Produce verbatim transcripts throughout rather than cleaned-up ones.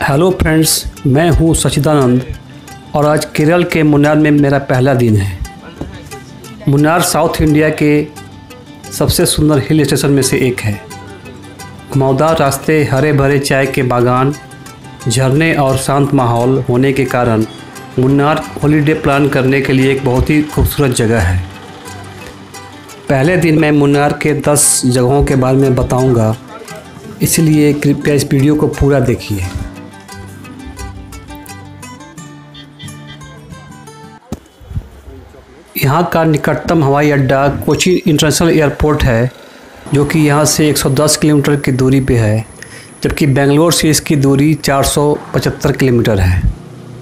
Hello friends, मैं हूँ सचिदा और आज केरल के मुन्नार में मेरा पहला दिन है। मुन्नार साउथ इंडिया के सबसे सुंदर हिल स्टेशन में से एक है। घुमावदार रास्ते, हरे भरे चाय के बागान, झरने और शांत माहौल होने के कारण मुन्नार हॉलीडे प्लान करने के लिए एक बहुत ही खूबसूरत जगह है। पहले दिन मैं मुन्नार के दस जगहों के बारे में बताऊंगा, इसलिए कृपया इस वीडियो को पूरा देखिए। यहाँ का निकटतम हवाई अड्डा कोची इंटरनेशनल एयरपोर्ट है, जो कि यहाँ से एक सौ दस किलोमीटर की दूरी पे है, जबकि बेंगलोर से इसकी दूरी चार सौ पचहत्तर किलोमीटर है।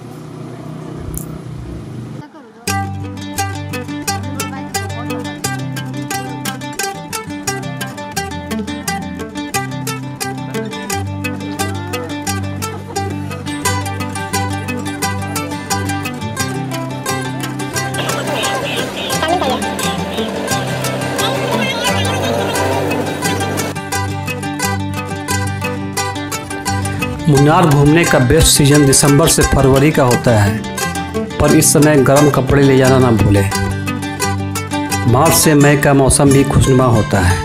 मुन्नार घूमने का बेस्ट सीज़न दिसंबर से फरवरी का होता है, पर इस समय गर्म कपड़े ले जाना ना भूलें। मार्च से मई का मौसम भी खुशनुमा होता है।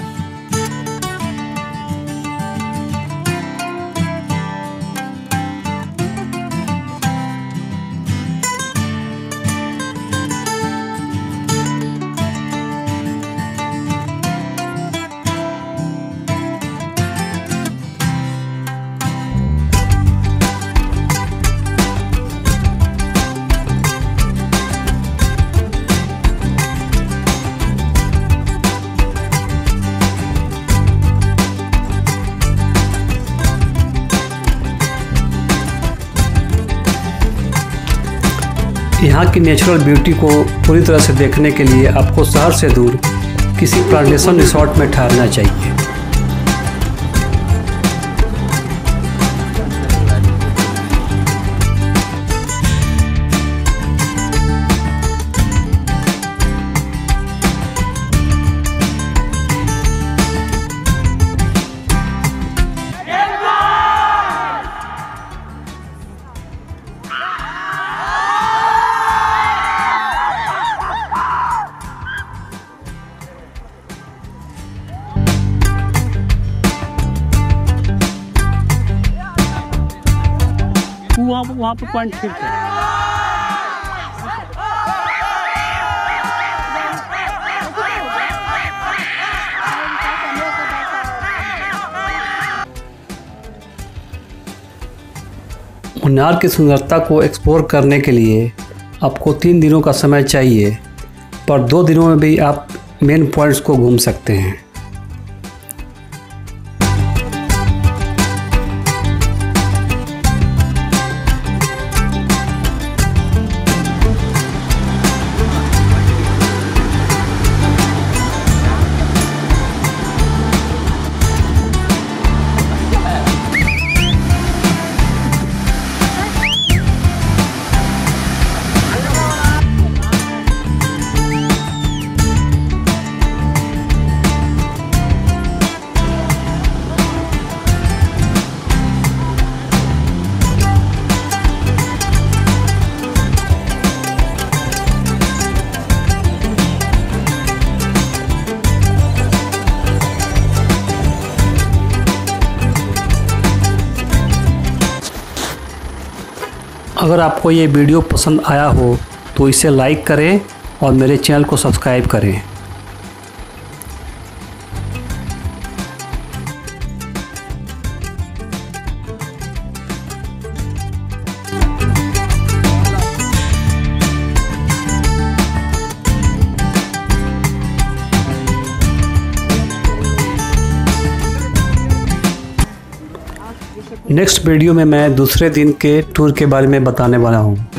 यहाँ की नेचुरल ब्यूटी को पूरी तरह से देखने के लिए आपको शहर से दूर किसी प्लांटेशन रिसोर्ट में ठहरना चाहिए। वहाँ वहाँ पर पॉइंट फिक्स है। मुन्नार की सुंदरता को एक्सप्लोर करने के लिए आपको तीन दिनों का समय चाहिए, पर दो दिनों में भी आप मेन पॉइंट्स को घूम सकते हैं। अगर आपको ये वीडियो पसंद आया हो तो इसे लाइक करें और मेरे चैनल को सब्सक्राइब करें। नेक्स्ट वीडियो में मैं दूसरे दिन के टूर के बारे में बताने वाला हूँ।